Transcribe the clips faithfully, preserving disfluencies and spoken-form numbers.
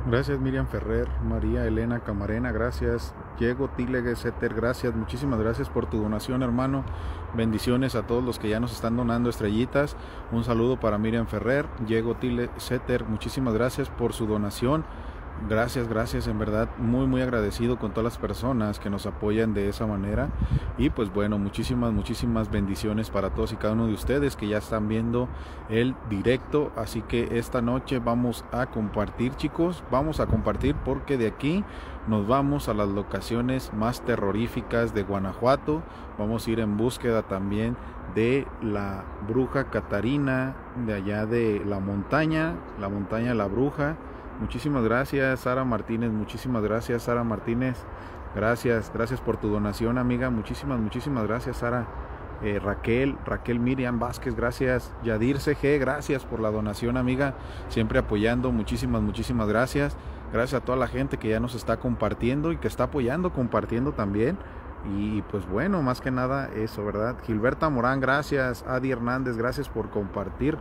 Gracias Miriam Ferrer, María Elena Camarena, gracias. Diego Tilegue Setter, gracias, muchísimas gracias por tu donación, hermano. Bendiciones a todos los que ya nos están donando estrellitas. Un saludo para Miriam Ferrer, Diego Tile Setter, muchísimas gracias por su donación. Gracias, gracias, en verdad muy muy agradecido con todas las personas que nos apoyan de esa manera. Y pues bueno, muchísimas, muchísimas bendiciones para todos y cada uno de ustedes que ya están viendo el directo. Así que esta noche vamos a compartir, chicos, vamos a compartir porque de aquí nos vamos a las locaciones más terroríficas de Guanajuato. Vamos a ir en búsqueda también de la bruja Catarina, de allá de la montaña, la montaña de la bruja. Muchísimas gracias Sara Martínez, muchísimas gracias Sara Martínez, gracias, gracias por tu donación, amiga, muchísimas, muchísimas gracias Sara. eh, Raquel, Raquel Miriam Vázquez, gracias. Yadir C G, gracias por la donación, amiga, siempre apoyando, muchísimas, muchísimas gracias. Gracias a toda la gente que ya nos está compartiendo y que está apoyando, compartiendo también. Y pues bueno, más que nada eso, ¿verdad? Gilberta Morán, gracias. Adi Hernández, gracias por compartir.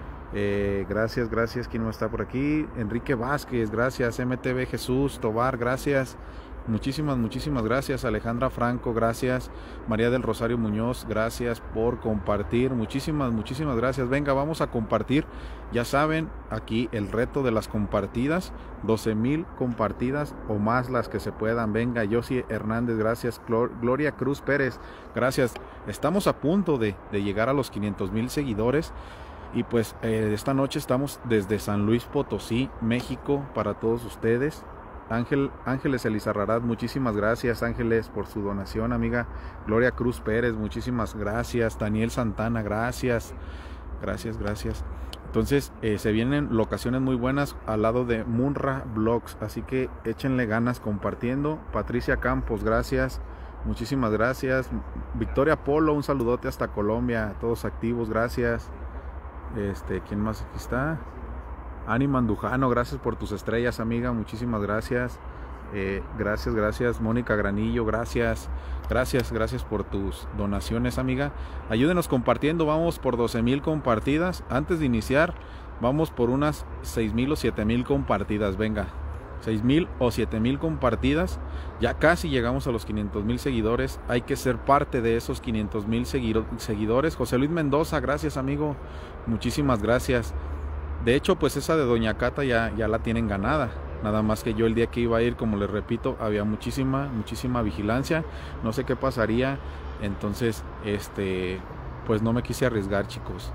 Eh, gracias, gracias. ¿Quién no está por aquí? Enrique Vázquez, gracias. M T V Jesús Tobar, gracias. Muchísimas, muchísimas gracias. Alejandra Franco, gracias. María del Rosario Muñoz, gracias por compartir. Muchísimas, muchísimas gracias. Venga, vamos a compartir. Ya saben, aquí el reto de las compartidas, doce mil compartidas o más las que se puedan. Venga, Josie Hernández, gracias. Gloria Cruz Pérez, gracias. Estamos a punto de, de llegar a los quinientos mil seguidores. Y pues eh, esta noche estamos desde San Luis Potosí, México, para todos ustedes. Ángel, Ángeles Elizarrarat, muchísimas gracias Ángeles por su donación, amiga. Gloria Cruz Pérez, muchísimas gracias. Daniel Santana, gracias. Gracias, gracias. Entonces eh, se vienen locaciones muy buenas al lado de Munra Vlogs, así que échenle ganas compartiendo. Patricia Campos, gracias. Muchísimas gracias. Victoria Polo, un saludote hasta Colombia, todos activos, gracias. Este, ¿quién más aquí está? Ani Mandujano, gracias por tus estrellas, amiga, muchísimas gracias. Eh, gracias, gracias. Mónica Granillo, gracias. Gracias, gracias por tus donaciones, amiga. Ayúdenos compartiendo, vamos por doce mil compartidas. Antes de iniciar, vamos por unas seis mil o siete mil compartidas, venga. seis mil o siete mil compartidas. Ya casi llegamos a los quinientos mil seguidores. Hay que ser parte de esos quinientos mil seguidores. José Luis Mendoza, gracias, amigo. Muchísimas gracias. De hecho, pues esa de Doña Cata ya, ya la tienen ganada. Nada más que yo el día que iba a ir, como les repito, había muchísima, muchísima vigilancia. No sé qué pasaría. Entonces, este, pues no me quise arriesgar, chicos.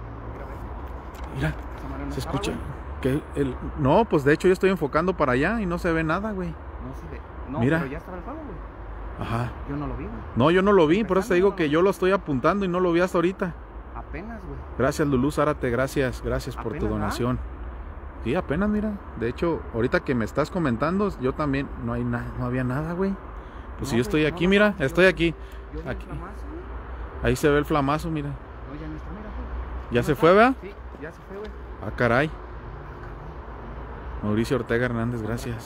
Mira, se escucha. Que el, no, pues de hecho yo estoy enfocando para allá y no se ve nada, güey. No se ve. No, mira. Pero ya estaba el fuego, güey. Ajá. Yo no lo vi, güey. No, yo no lo vi, por eso te digo que yo lo estoy apuntando y no lo vi hasta ahorita. Apenas, güey. Gracias, Lulú Zárate, gracias, gracias por tu donación. ¿Va? Sí, apenas, mira. De hecho, ahorita que me estás comentando, yo también no hay nada, no había nada, güey. Pues no, si yo estoy aquí, no, mira, no, estoy aquí. Yo vi aquí. El flamazo, ahí se ve el flamazo, mira. No, ya no está, mira, güey. ¿Ya no se está? fue, verdad? Sí, ya se fue, güey. Ah, caray. Mauricio Ortega Hernández, gracias.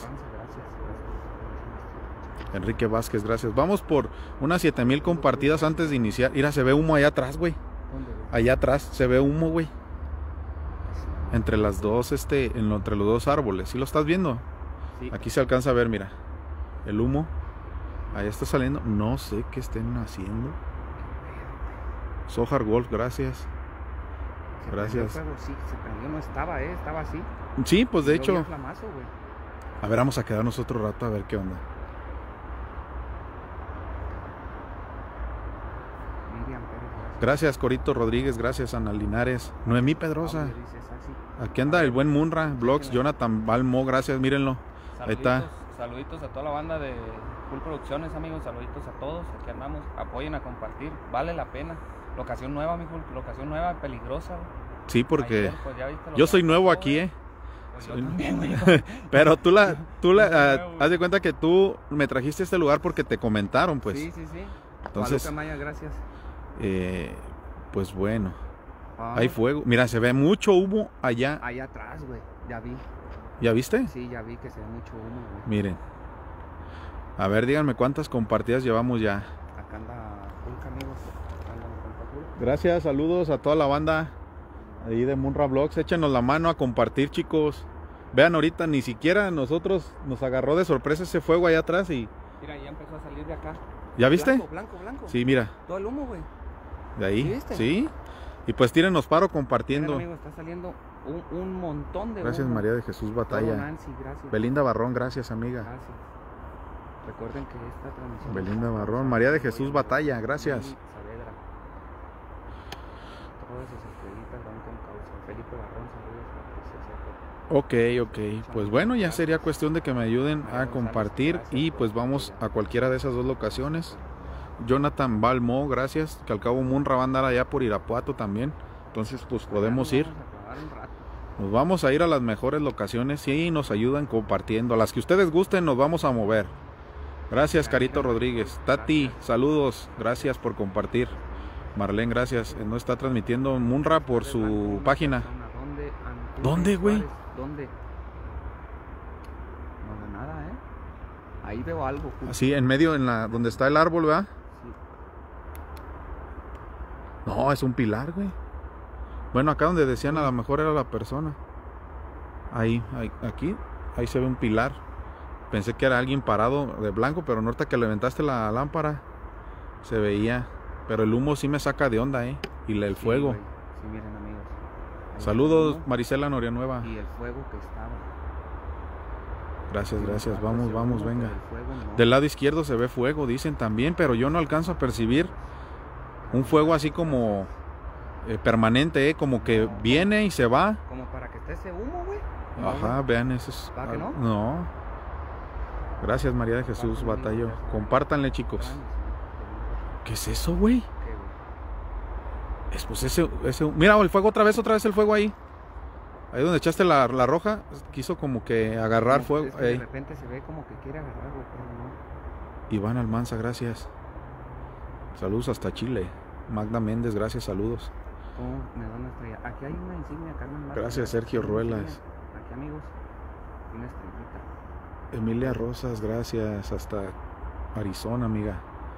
Enrique Vázquez, gracias. Vamos por unas siete mil compartidas antes de iniciar. Mira, se ve humo allá atrás, güey. Allá atrás se ve humo, güey. Entre las dos, este, en, entre los dos árboles. ¿Sí lo estás viendo? Sí. Aquí se alcanza a ver, mira. El humo. Ahí está saliendo. No sé qué estén haciendo. Sohar Wolf, gracias. Se gracias. Fuego, sí, se prendió, no estaba, eh, estaba así. Sí, pues de hecho. Flamazo, güey. A ver, vamos a quedarnos otro rato a ver qué onda. Gracias, Corito Rodríguez, gracias, Ana Linares. Noemí Pedrosa. Aquí anda el buen Munra Vlogs, Jonathan Balmo, gracias, mírenlo. Ahí está. Saluditos a toda la banda de Full Producciones, amigos, saluditos a todos. Aquí andamos, apoyen a compartir, vale la pena. Locación nueva, amigo, locación nueva, peligrosa. Sí, porque Ayer, pues, yo soy nuevo aquí, eh. Pues yo también, güey. Pero tú la, tú la, uh, haz de cuenta que tú me trajiste a este lugar porque te comentaron, pues. Sí, sí, sí. Entonces, Maya, gracias. Eh, pues bueno, ah. hay fuego. Mira, se ve mucho humo allá. Allá atrás, güey. Ya vi. ¿Ya viste? Sí, ya vi que se ve mucho humo, güey. Miren. A ver, díganme cuántas compartidas llevamos ya. Acá anda Hulk, amigos. Acá anda mi compa Hulk. Gracias, saludos a toda la banda ahí de Munra Vlogs. Échenos la mano a compartir, chicos. Vean ahorita, ni siquiera nosotros nos agarró de sorpresa ese fuego allá atrás y... Mira, ya empezó a salir de acá. ¿Ya viste? Blanco, blanco, blanco. Sí, mira. Todo el humo, güey. De ahí. ¿Sí viste? Sí. Y pues tírenos paro compartiendo. Miren, amigo, está saliendo un, un montón de Gracias humo. María de Jesús Batalla. Todo Nancy, gracias. Belinda Barrón, gracias amiga. Gracias. Recuerden que esta transmisión... Belinda Barrón. María de Jesús Batalla, gracias. Saavedra. Todas sus estrellitas van con causa. Felipe Barrón, saludos. Ok, ok. Pues bueno, ya sería cuestión de que me ayuden a compartir y pues vamos a cualquiera de esas dos locaciones. Jonathan Balmo, gracias. Que al cabo Munra va a andar allá por Irapuato también. Entonces pues podemos ir. Nos vamos a ir a las mejores locaciones y nos ayudan compartiendo. A las que ustedes gusten nos vamos a mover. Gracias Carito Rodríguez. Tati, saludos. Gracias por compartir. Marlene, gracias. No está transmitiendo Munra por su página. ¿Dónde, güey? ¿Dónde? No veo nada, ¿eh? Ahí veo algo. Justo. Así, en medio, en la donde está el árbol, ¿verdad? Sí. No, es un pilar, güey. Bueno, acá donde decían a lo mejor era la persona. Ahí, ahí, aquí, ahí se ve un pilar. Pensé que era alguien parado de blanco, pero no, ahorita que levantaste la lámpara se veía. Pero el humo sí me saca de onda, ¿eh? Y el fuego. Sí, sí, miren, amigos. Ahí Saludos, Marisela Norianueva. Y el fuego que estaba. Gracias, gracias. Sí, Vamos, vamos, humo, venga. fuego, no. Del lado izquierdo se ve fuego, dicen también, pero yo no alcanzo a percibir un fuego así como eh, permanente, ¿eh? Como que No, viene y se va. Como para que esté ese humo, güey. Ajá, vean esos. ¿Va que no? No. Gracias, María de Jesús Batallo. Compártanle, chicos. ¿Qué es eso, güey? ¿Qué, güey? Es pues ese, ese. Mira, el fuego otra vez, otra vez el fuego ahí. Ahí donde echaste la, la roja, quiso como que agarrar Como- fuego. es que de Ey. repente se ve como que quiere agarrar, güey, pero no. Iván Almanza, gracias. Saludos hasta Chile. Magda Méndez, gracias, saludos. Oh, me da una estrella. Aquí hay una insignia, Carmen Márquez. Gracias, Sergio Una Ruelas. insignia. Aquí, amigos, una estrellita. Emilia Rosas, gracias. Hasta Arizona, amiga.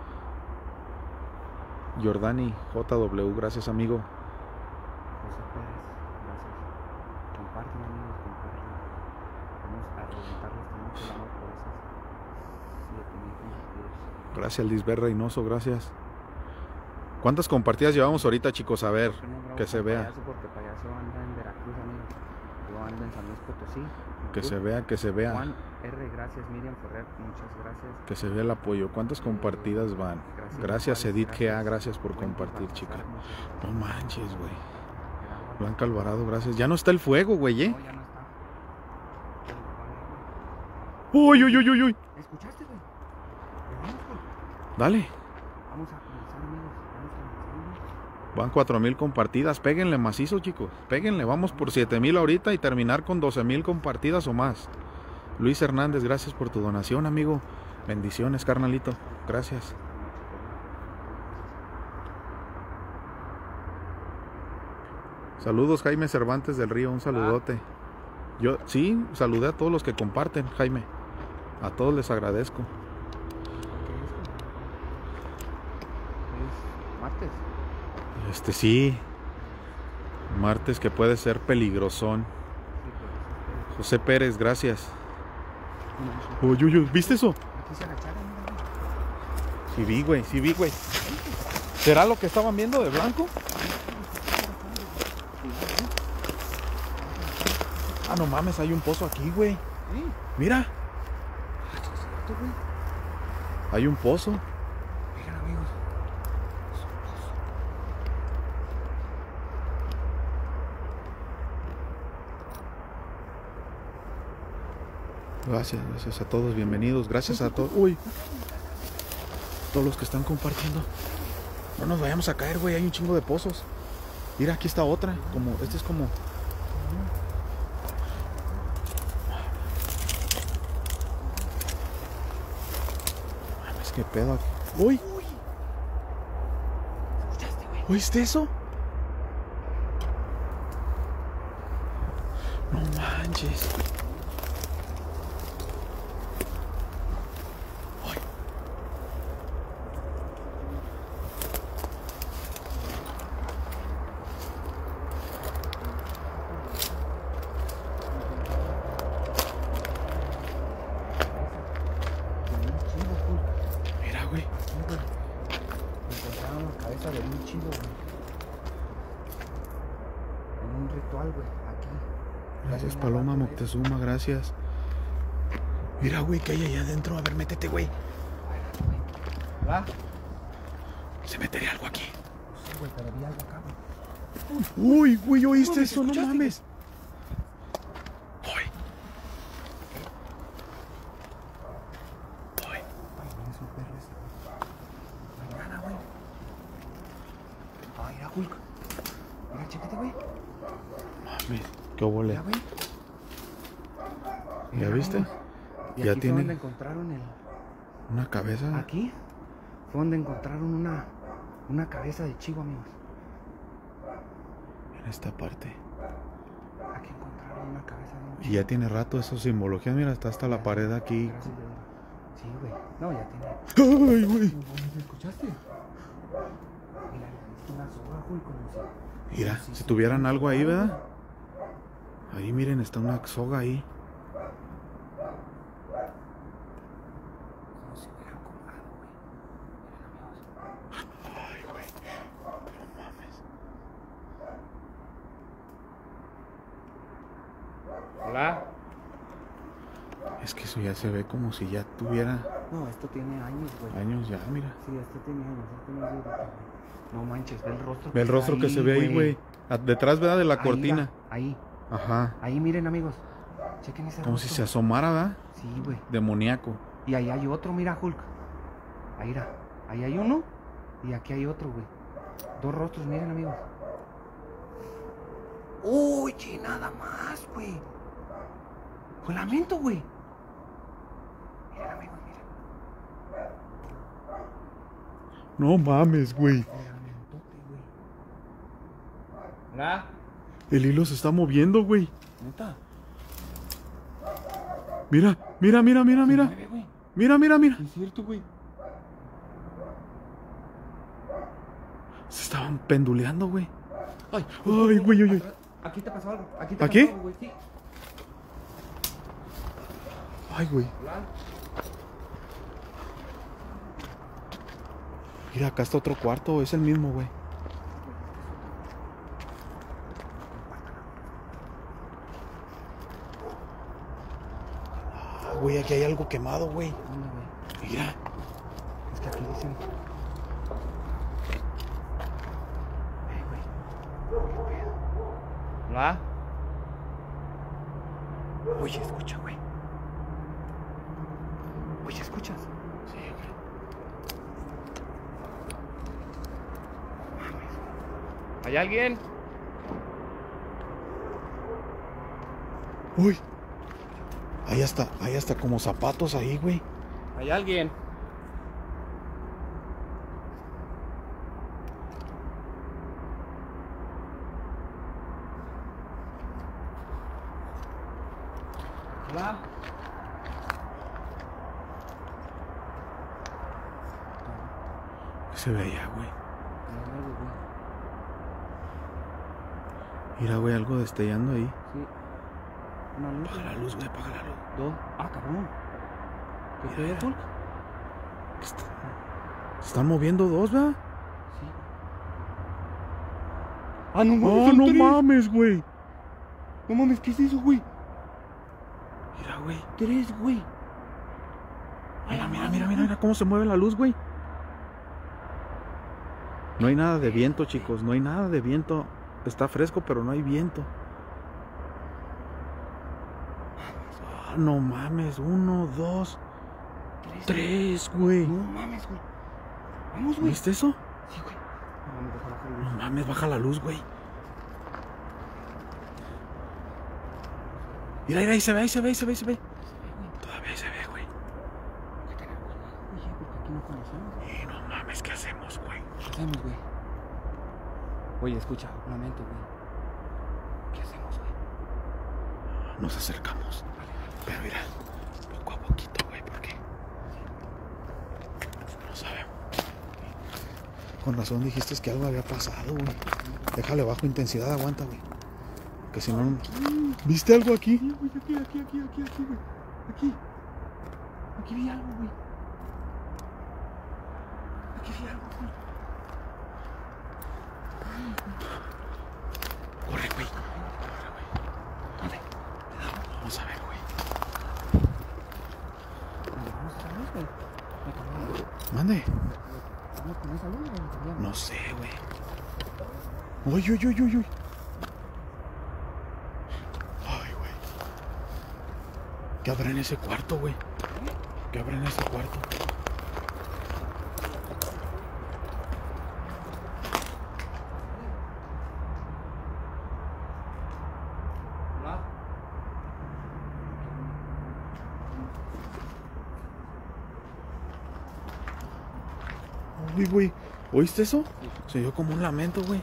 Jordani J W, gracias, amigo. José Pérez, gracias. Compartan, amigos, compartan. Vamos a reventarles mucho el amor por esas siete mil compartidos. Gracias, Lisbeth Reynoso, gracias. ¿Cuántas compartidas llevamos ahorita, chicos? A ver, Yo no grabo que se con vea. Payaso porque Payaso anda en Veracruz, amigos. Yo ando en San Luis Potosí. Que se vea, que se vea. Juan R, gracias. Miriam Ferrer, muchas gracias. Que se vea el apoyo. ¿Cuántas compartidas van? Gracias, Gracias, Juárez, Edith G A, gracias. gracias por Buen compartir, Baltasar, chica. muchas gracias. No manches, güey. Gerardo, Blanca Alvarado, gracias. Ya no está el fuego, güey, ¿eh? No, ya no está. Ya lo apagué, Uy, güey. uy, uy, uy, uy. ¿Escuchaste, güey? Vamos, güey. Dale. Vamos a comenzar, amigos. Vamos a comenzar. Van cuatro mil compartidas. Péguenle macizo, chicos. Péguenle. Vamos por siete mil ahorita y terminar con doce mil compartidas o más. Luis Hernández, gracias por tu donación, amigo. Bendiciones, carnalito. Gracias. Saludos, Jaime Cervantes del Río. Un saludote. Yo, sí, saludé a todos los que comparten, Jaime. A todos les agradezco. ¿Qué es? ¿Es martes? Este sí. Martes que puede ser peligrosón. Sí, pues. José Pérez, gracias. No, Uy, uy, uy, ¿viste eso? aquí se agacharon, mira, güey. Sí vi, güey, sí vi, güey. ¿Será lo que estaban viendo de blanco? Ah, no mames, hay un pozo aquí, güey. Sí. Mira, Ah, sí, es cierto, güey. hay un pozo. Miren, amigos. Gracias, gracias a todos, bienvenidos. Gracias a todos. Uy, todos los que están compartiendo. No nos vayamos a caer, güey, hay un chingo de pozos. Mira, aquí está otra. Como, este es como. Mames, qué pedo aquí. Uy, ¿Escuchaste, güey? ¿oíste eso? No manches. Ay. cabeza de un chivo, güey. En un ritual, güey, aquí. Gracias, Paloma Moctezuma, gracias. Mira, güey, que hay allá adentro. A ver, métete, güey. ¿Va? Se metería algo aquí. Sí, güey, pero vi algo acá, güey. Uy, güey, ¿oíste Uy, eso? No ¿escuchaste? mames. Uy. Uy. Ay, güey, es un perro ese, güey. Mañana, güey. Ay, mira, Hulk. Mira, chécate, güey. Mames, qué obole. Mira, güey. ¿Ya Mira, viste? amigos. Y Ya aquí tiene- fue donde encontraron el... Una cabeza. Aquí fue donde encontraron una, una cabeza de chivo, amigos. En esta parte. Aquí encontraron una cabeza de un Y chivo. ya tiene rato esa simbología. Mira, está hasta la pared aquí. Gracias, güey. Sí, güey. No, ya tiene... Ay, güey. ¿Me escuchaste? Mira, es una soga, güey, como si... Mira, como si se tuvieran fuera algo ahí, güey. ¿verdad? Ahí miren, está una soga ahí. Como si hubieran colgado, güey. Miren, amigos. Ay, güey. No mames. Hola. Es que eso ya se ve como si ya tuviera No, esto tiene años, güey. años ya, mira. Sí, esto tiene años. Esto no es de ahorita, güey. No manches, ve el rostro. Ve el está rostro que se ve ahí, güey. A- Detrás, ¿verdad? De la Ahí, cortina. va, Ahí, Ajá. ahí, miren, amigos. Chequen ese Como rostro. si se asomara, ¿verdad? Sí, güey. Demoníaco. Y ahí hay otro, mira, Hulk. Ahí, mira. Ahí hay uno y aquí hay otro, güey. Dos rostros, miren, amigos. Oye, nada más, güey. Fue lamento, güey. Miren, amigos, miren. No mames, güey. Fue lamentote, güey. ¿Hola? El hilo se está moviendo, güey. ¿Neta? Mira, mira, mira, mira, mira. Se mueve, güey. Mira, mira, mira. Es cierto, güey. Se estaban penduleando, güey. Ay, Ay, güey, oye. atrás. Aquí te pasó algo. Aquí te ¿Aquí? pasó algo, güey. Sí. Ay, güey. Hola. Mira, acá está otro cuarto. Es el mismo, güey. Ah, güey, aquí hay algo quemado, güey. ¿Dónde, güey? Mira. Es que aquí dicen. Eh, güey. ¿Qué pedo? ¿Hola? Oye, escucha, güey. Oye, ¿escuchas? Sí, güey. ¿Hay alguien? Uy. Ahí está, ahí está como zapatos ahí, güey. ¿Hay alguien? Hola. ¿Qué se ve allá, güey? Hay algo, güey. Mira, güey, algo destellando ahí. Sí. Una luz. Apaga la luz, güey, apaga la luz. Dos. Ah, cabrón. ¿Qué fue, Mira. Hulk? Está- Se están moviendo dos, ¿verdad? Sí. Ah, no ¡Oh, son no tres. mames, güey! No mames, ¿qué es eso, güey? Mira, güey. Tres, güey. Mira, mira, mira, mira, mira cómo se mueve la luz, güey. No hay nada de viento, chicos. No hay nada de viento. Está fresco, pero no hay viento. Ah, no mames. Uno, dos, Tres. tres, güey. No mames, güey. Vamos, güey. ¿Viste eso? Sí, güey. No mames, deja bajar la No luz. mames, baja la luz, güey. Mira, mira, ahí se ve, ahí se ve, ahí se ve, ahí se ve. Todavía ahí se ve, güey. Hay que tener cuidado, güey, porque aquí no conocemos. Y no mames, ¿qué hacemos, güey? ¿Qué hacemos, güey? Oye, escucha, un momento, güey. ¿Qué hacemos, güey? Nos acercamos. Pero mira, poco a poquito, güey, porque no sabemos. Con razón dijiste que algo había pasado, güey. Déjale bajo intensidad, aguanta, güey. Que si no... ¿Viste algo aquí? Sí, güey, aquí, aquí, aquí, aquí, aquí, güey. Aquí. Aquí vi algo, güey. Aquí vi algo, güey. Corre, güey. Corre, güey. ¿Dónde? Vamos a ver, güey. ¿Vamos a esa luz, güey? Me cambié. Mande. ¿Vamos con esa luz, güey? No sé, güey. Uy, uy, uy, uy, uy. Ay, güey. ¿Qué habrá en ese cuarto, güey? ¿Qué habrá en ese cuarto? Uy, güey. ¿Oíste eso? Se dio como un lamento, güey.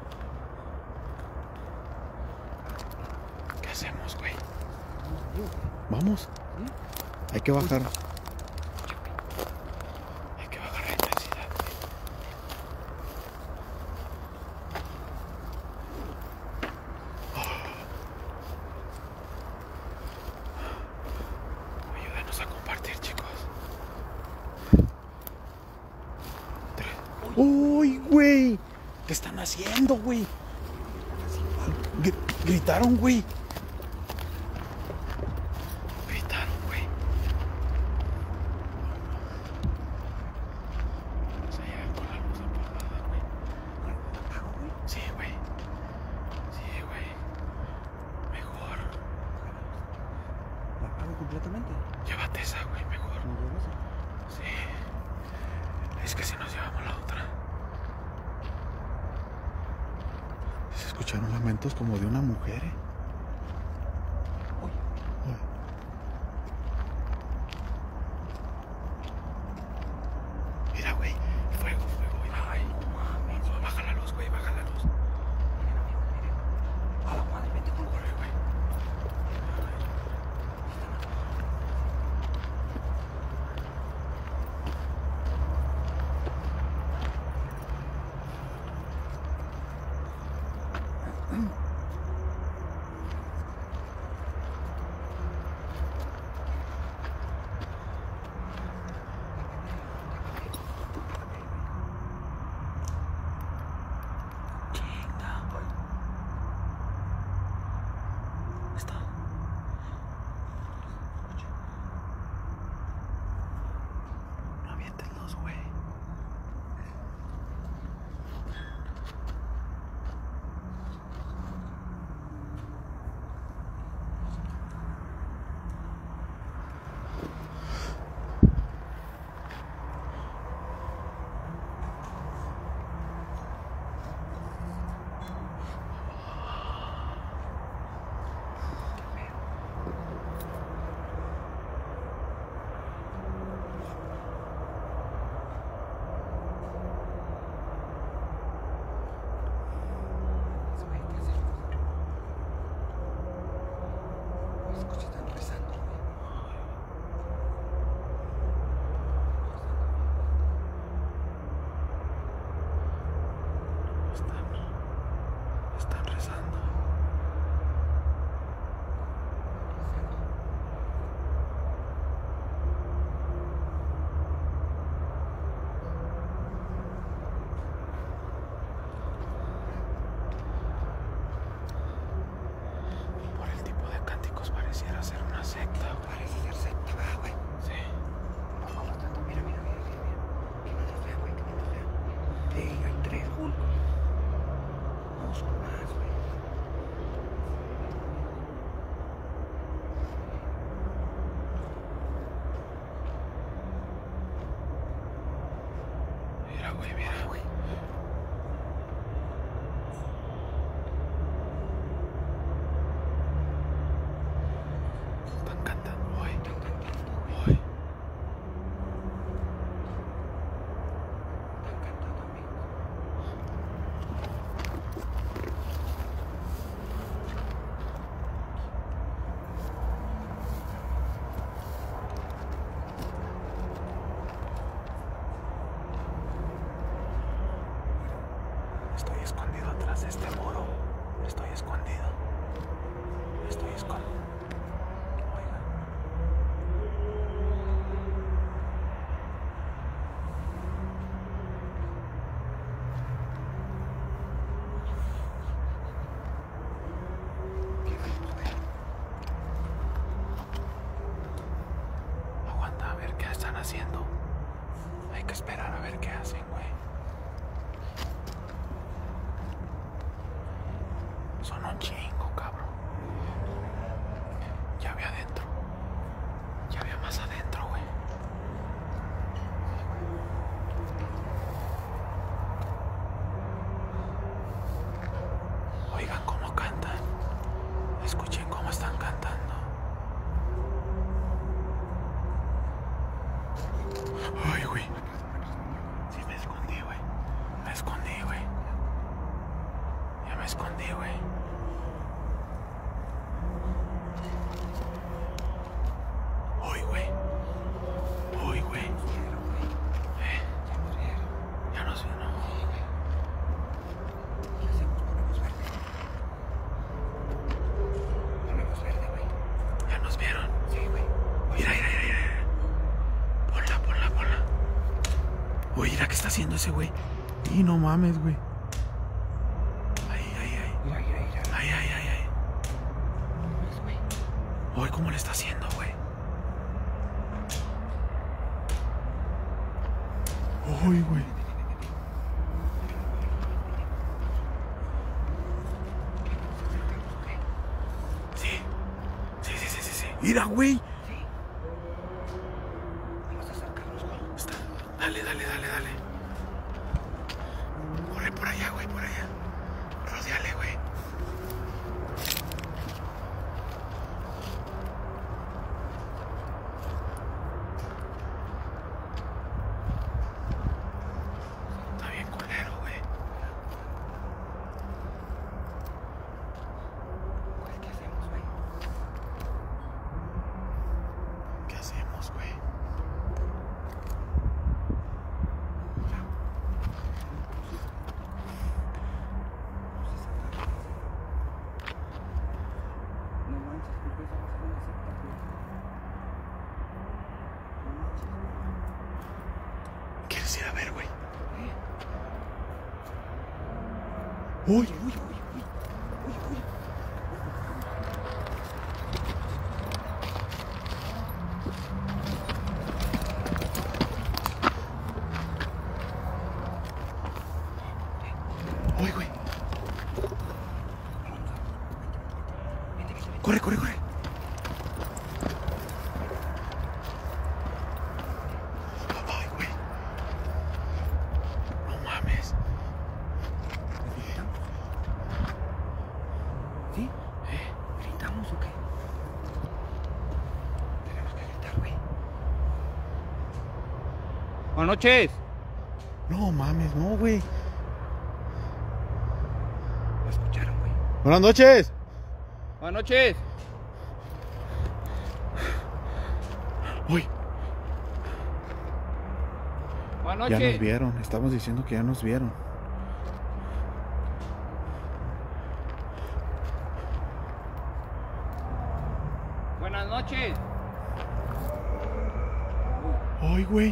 ¿Qué hacemos, güey? ¿Vamos? Hay que bajar. Hay que bajar la intensidad, güey. Oh. Ayúdenos a compartir, chicos. ¡Uy, güey! ¿Qué están haciendo, güey? Gr- Gritaron, güey. Gritaron, güey. Vamos allá con la luz apagada, güey. Sí, güey. Sí, güey. Mejor. ¿La apago completamente? Llévate esa, güey, mejor. ¿Me llevo esa? Sí. Es que si nos llevamos la otra. Se escucharon lamentos como de una mujer, ¿eh? Uy. Uy. Mira, güey. Fuego, fuego. Mira, ay, no mames. Baja la luz, güey. Baja la luz. Miren, amigos, miren. A la madre, vente con Corre, güey. Está. No aviéntenlos, güey. Güey, ¿qué hacemos? Escucha, están rezando, güey. Están. Están rezando. Por el tipo de cánticos pareciera ser una secta, güey. Parece ser secta, ¿verdad, güey? Sí. Por favor, tanto. Mira, mira, mira, mira, mira. Que no nos vean, güey, que no nos vean. Ey, hay tres, Hulk. No son más, güey. Mira, güey, mira, güey. Están cantando, güey. Están cantando, güey. Güey. Están cantando, amigos. Estoy escondido atrás de este muro. Estoy escondido. Estoy escondido. Oigan. haciendo. Hay que esperar a ver qué hacen, güey. Son un chingo, cabrón. Ya había adentro. Ya había más adentro, güey. Oigan cómo cantan. Escuchen cómo están cantando. Ay, güey. Sí, me escondí, güey. Me escondí, güey. Ya me escondí, güey. Uy, güey. Uy, güey. Eh. Ya nos vieron. Ya nos vieron. Sí, güey. Mira, mira, mira, mira. Ponla, ponla, ponla. Uy, mira qué está haciendo ese güey. Y no mames, güey. Ahí, ahí, ahí. Mira, mira, mira. Ahí, ahí, ahí, ahí. Uy, cómo le está haciendo, güey. Uy, güey. Sí. Sí, sí, sí, sí, sí. Mira, güey. Vamos a acercarnos, güey. Está. Dale, dale, dale, dale. Corre por allá, güey, por allá. Rodeale, güey. Está bien culero, güey. ¿Qué hacemos, güey? ¿Qué hacemos, güey? No manches, ¿por qué estamos haciendo una secta, güey? No manches, güey. ¿Quieres ir a ver, güey? ¿Eh? Uy. Uy, uy, uy, uy, uy. Uy, güey. Corre, corre, corre. Ay, güey. No mames. ¿Gritamos? ¿Sí? ¿Eh? ¿Gritamos o qué? Tenemos que gritar, güey. Buenas noches. No mames, no, güey. Lo escucharon, güey. Buenas noches. Buenas noches. Uy, Buenas ya noches. nos vieron. Estamos diciendo que ya nos vieron. Buenas noches. Ay, güey.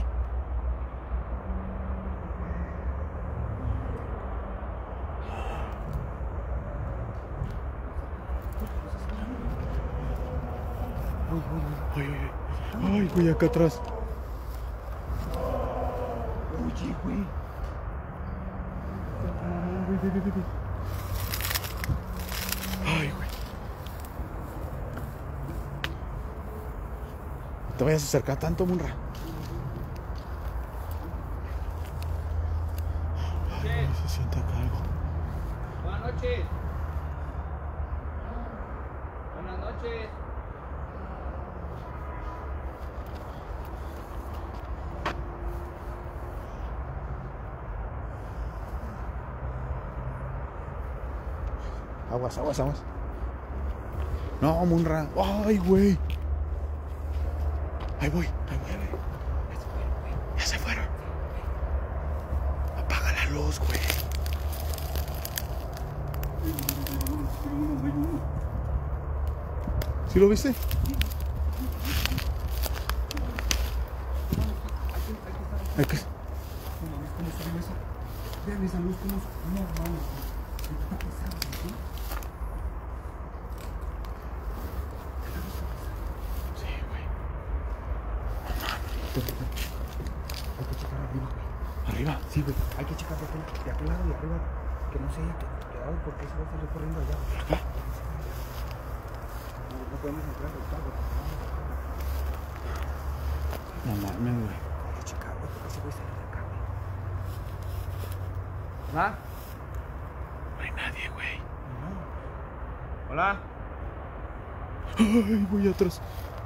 Uy, uy, uy. Ay, güey, acá atrás. Oye, güey. Ay, güey. Te vayas a acercar tanto, Munra. Ay, se siente acá algo. Buenas noches. Buenas noches. Aguas, aguas, aguas. No, Munra. Ay, güey. Ahí voy, ahí voy, ahí voy. Ya se fueron. Apaga la luz, güey. ¿Sí lo viste? Hay que... No mames, ¿cómo subió eso? Vean esa luz, cómo subió. No mames, güey. Está pesado, ¿sí? Sí, güey. No mames. Sí, güey, hay que checar de aquel, de aquel lado de arriba, que no se haya quedado porque se va a salir corriendo allá. No, no podemos entrar ahorita, güey. No mames, güey. Hay que checar, güey, porque ese güey sale de acá, güey. ¿Va? No hay nadie, güey. No. Hola. Ay, voy atrás.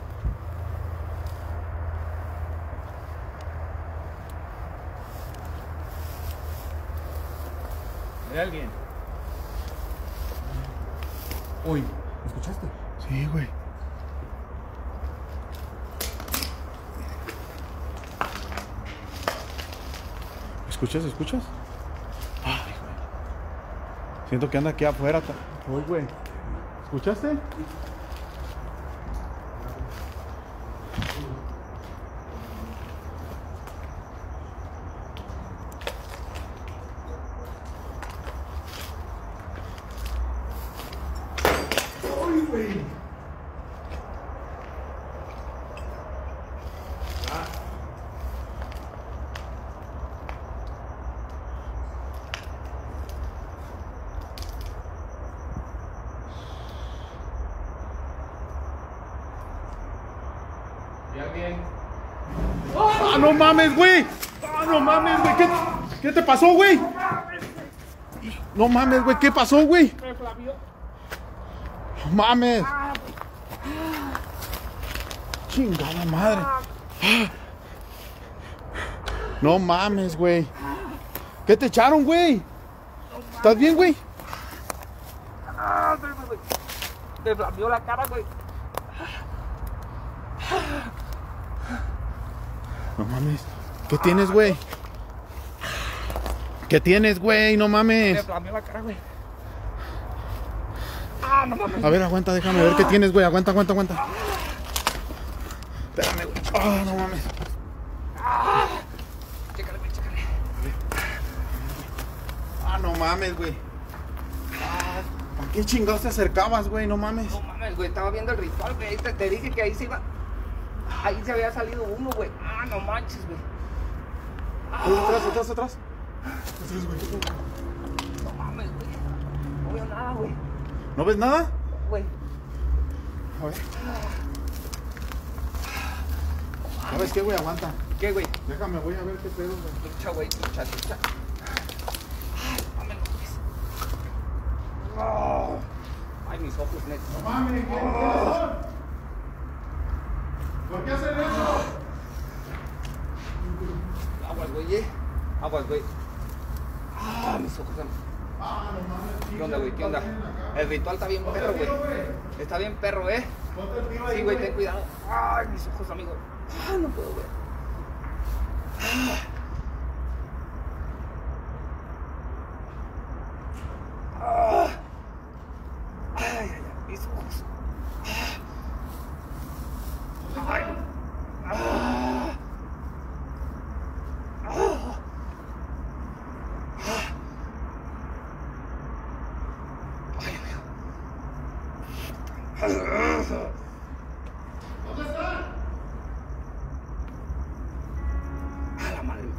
¿Hay alguien? Uy, ¿me escuchaste? Sí, güey. ¿Escuchas? ¿Escuchas? Ay, güey. Siento que anda aquí afuera. Uy, güey. ¿Escuchaste? Uy, güey. ¿Y alguien? ¡Ah, no mames, güey! ¡Ah, no mames, güey! ¿Qué, ¿Qué te pasó, güey? No mames, güey, ¿qué pasó, güey? Me flavió. No mames. Chingada madre. No mames, güey. ¿Qué te echaron, güey? ¿Estás bien, güey? Ah, güey. Me flavió la cara, güey. No mames. ¿Qué tienes, güey? ¿Qué tienes, güey? No Me mames. flameó la cara, güey. Ah, no mames. A ver, aguanta, déjame ver qué tienes, güey. Aguanta, aguanta, aguanta. Espérame, güey. Ah, no mames. Chécale, güey, chécale. Ah, no mames, güey. Ah, ¿a qué chingados te acercabas, güey? No mames. No mames, güey, estaba viendo el ritual, güey. Te, te dije que ahí se iba. Ahí se había salido uno, güey. Ah, no manches, güey. Atrás, atrás, atrás. Atrás, güey. No mames, güey. No veo nada, güey. ¿No ves nada? Güey. A ver. ¿Sabes qué, güey? Aguanta. ¿Qué, güey? Déjame, voy a ver qué pedo, güey. Lucha, güey, lucha, lucha. Ay, mames, no mames. Oh. Ay, mis ojos, neta. No mames, ¿qué son? ¿Por qué hacen eso? Aguas, güey, eh. Aguas, güey. Ah, mis ojos. Ah, no mames. ¿Qué onda, güey? ¿Qué onda? El ritual está bien perro, güey. Está bien perro, eh. Sí, güey, ten cuidado. Ay, mis ojos, amigo. Ah, no puedo ver. Ah. Ay, ay, ay, mis ojos. Ay. Ah. Ah. Ay, amigo. ¿Dónde están? A la madre.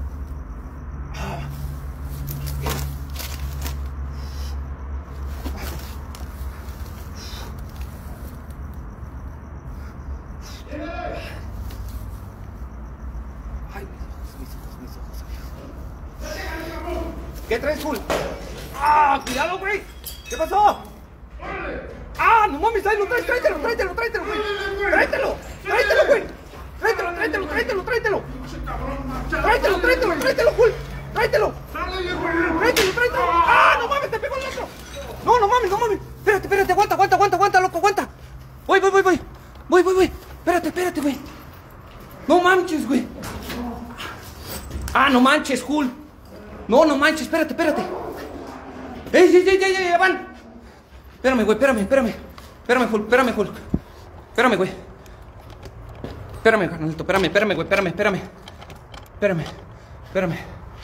Ay, mis ojos, mis ojos, mis ojos, amigo. ¿Qué traes, Zul? ¡Ah! ¡Cuidado, güey! ¿Qué pasó? ¡Ah! ¡No mames! ¡Tráetelo, tráetelo, tráetelo, tráetelo, güey! ¡Tráetelo! ¡Tráetelo, güey! ¡Tráetelo, tráetelo, tráetelo, tráetelo! ¡Tráetelo, tráetelo, tráetelo, Zul! ¡Tráetelo! ¡Tráetelo, tráetelo! ¡Ah! ¡No mames! ¡Te pegó el otro! ¡No, no mames, no mames! Espérate, espérate, aguanta, aguanta, aguanta, aguanta, loco, aguanta. Voy, voy, voy, voy. Voy, voy, voy. Espérate, espérate, güey. No manches, güey. Ah, no manches, Hulk. No, no manches, espérate, espérate. ¡Ey, ey, ey, ey, ey, van! Espérame, güey, espérame, espérame. Espérame, Hulk, espérame, Hulk. Espérame, güey. Espérame, carnalito, espérame, espérame, güey, espérame, espérame. Espérame, espérame.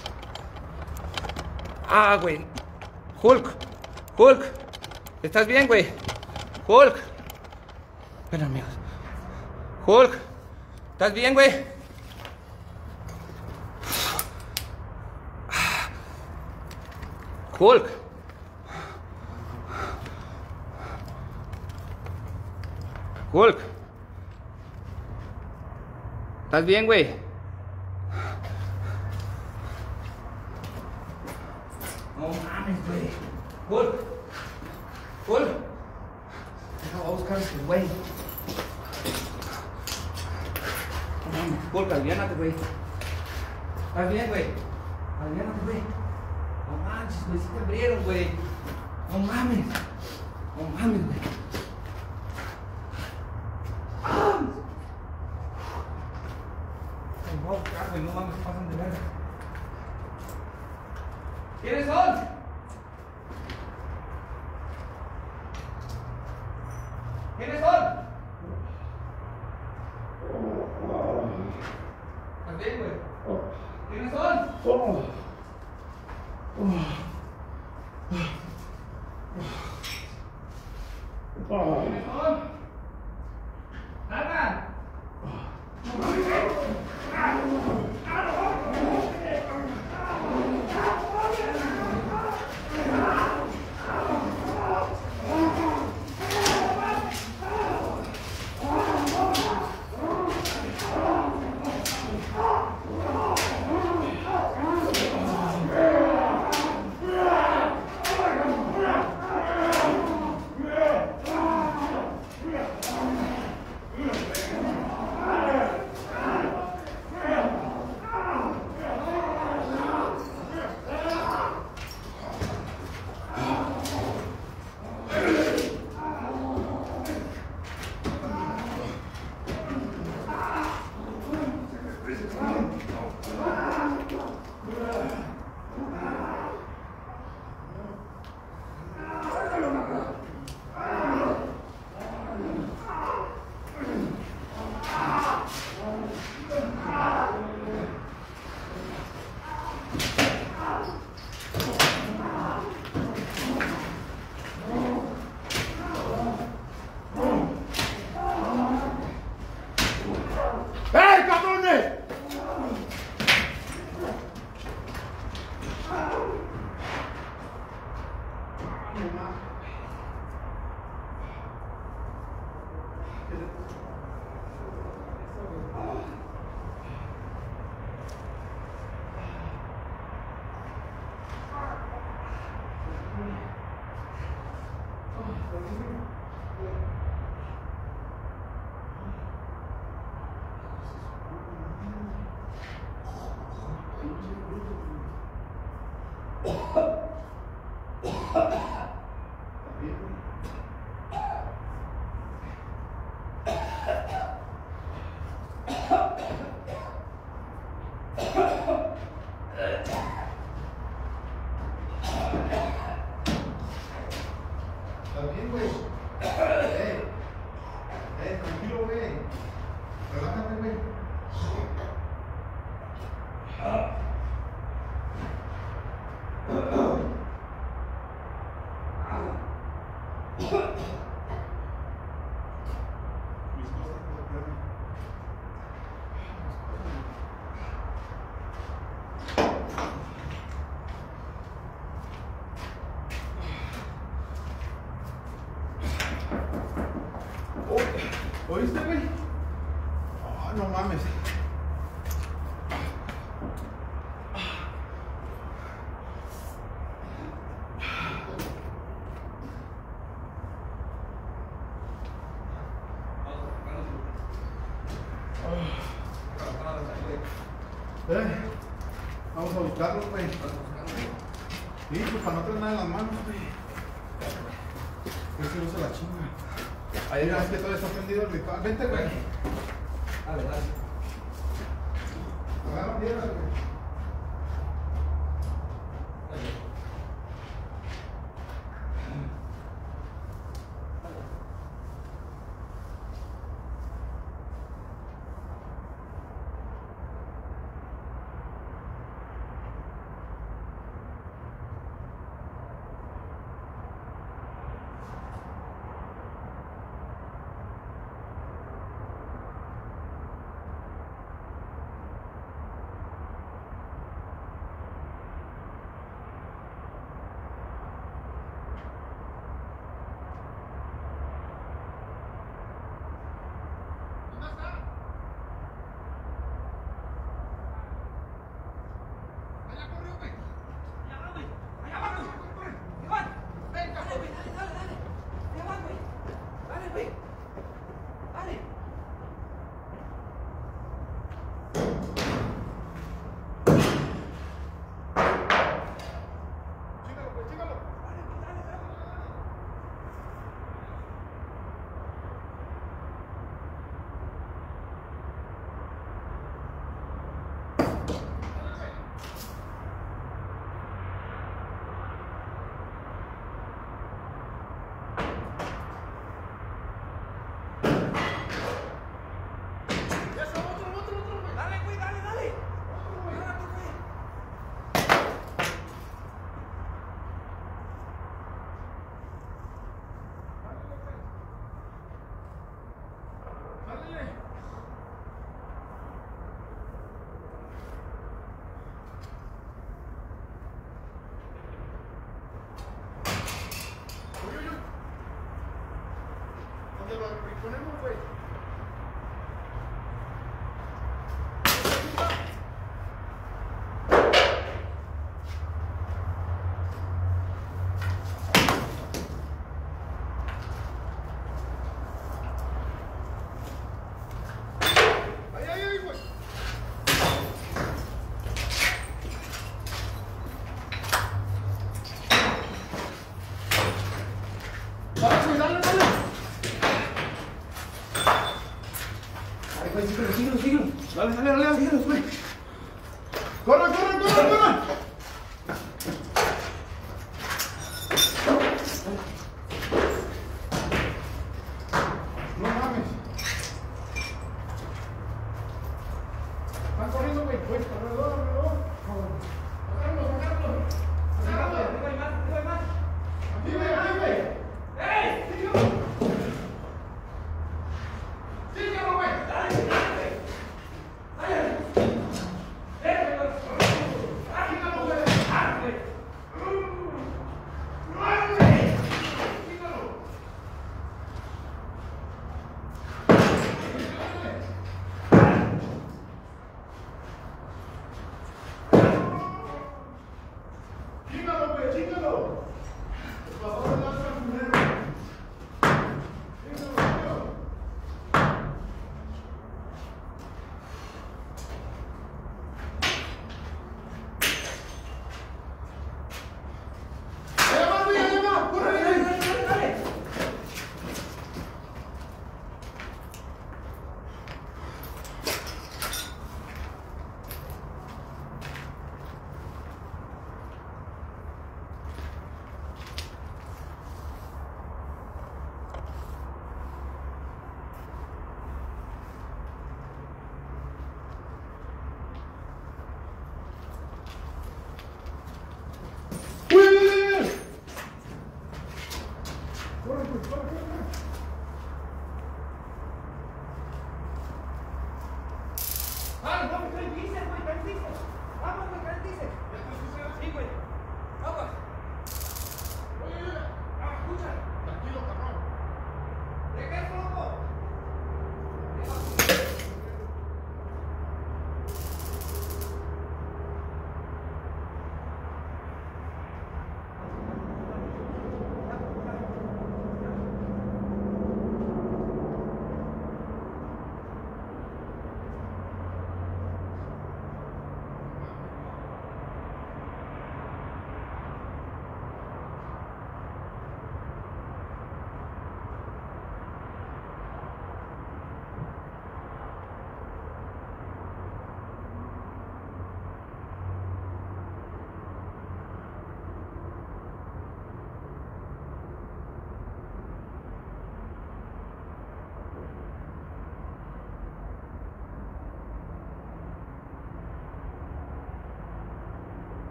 Ah, güey. Hulk, Hulk. ¿Estás bien, güey? Hulk. Espérame, amigos. Hulk. ¿Estás bien, güey? Hulk. Hulk. ¿Estás bien, güey? No mames, güey. Hulk. Hulk. Deja, voy a buscar a este güey. No mames, Hulk, aliviánate, güey. ¿Estás bien, güey? Aliviánate, güey. No manches, güey, si te abrieron, güey. No mames. No mames, güey. ¡Ah! Me voy a buscar, güey, no mames, pasan de verga. ¿Quiénes son? ¿Quiénes son? ¿Estás bien, güey? ¿Quiénes son? ¿Quiénes son? ¡Nada! ¿Oíste, güey? Oh, no mames. Eh, vamos a buscarlo, güey. Sí, pues para no tener nada en las manos, güey. Es que no se la chinga. Ahí mira, es que todo está prendido el ritual. Vente, güey. Dale, dale. Agarra piedras, güey. Dale, dale, dale, síguelos, güey.